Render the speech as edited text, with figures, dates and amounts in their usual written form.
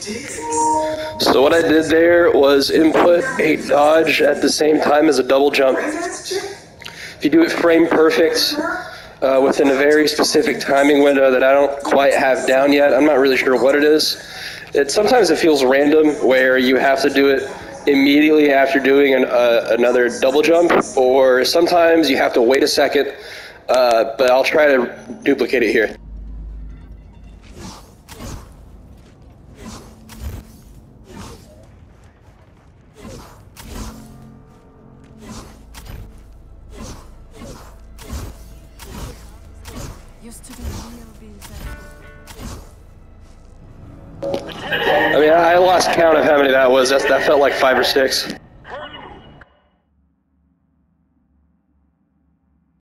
So what I did there was input a dodge at the same time as a double jump. If you do it frame perfect, within a very specific timing window that I don't quite have down yet, I'm not really sure what it is. Sometimes it feels random where you have to do it immediately after doing another double jump, or sometimes you have to wait a second, but I'll try to duplicate it here. I mean, I lost count of how many that was. That felt like 5 or 6.